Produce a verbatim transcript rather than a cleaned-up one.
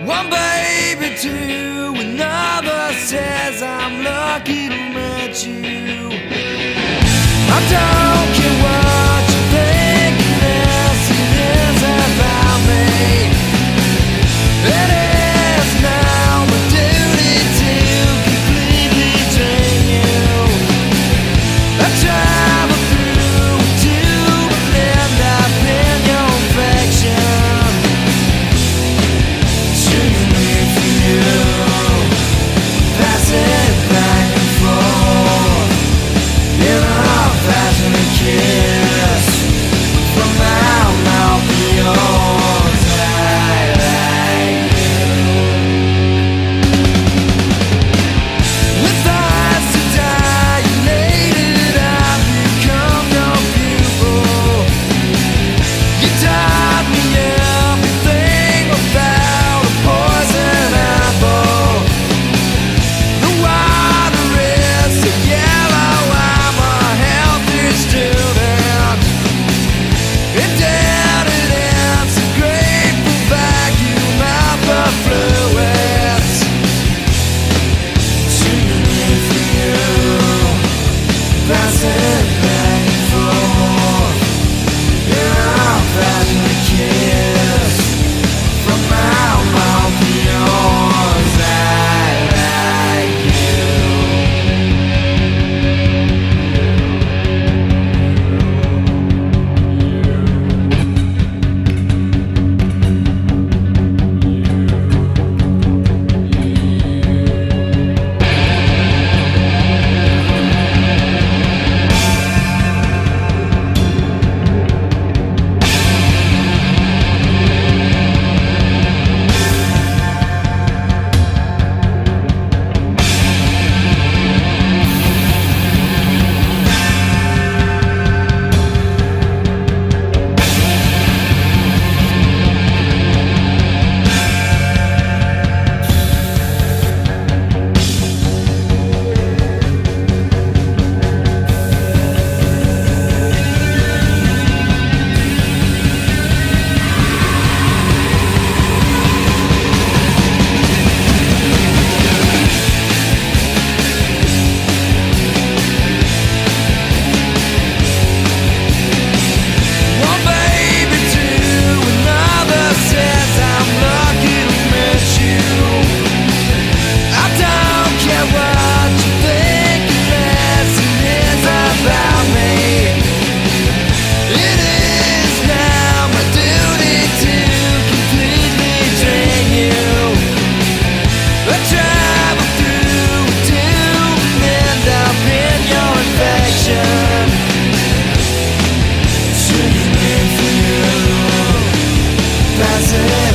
One baby, two, another says I'm lucky to meet you. I don't care what you think, unless it is about me. It is now my duty to completely drain you. I travel through a tube and end up in your affection. Shooting me for you, passing back and forth in a passionate kiss from my mouth to yours. I like you. With eyes so dilated, I've become your pupil. You taught me everything about a poison apple. The water is so yellow, I'm a healthy student. Indebted in some grateful vacuum alpha fluids. Shooting for you, passing back and forth in a passionate kiss from my mouth to yours. I like you. One baby, two, another says I'm lucky to meet you. I don't care what you think, unless it is about me. It is now my duty to completely drain you. I travel through a tube and end up in your infection. Shooting me for you, passing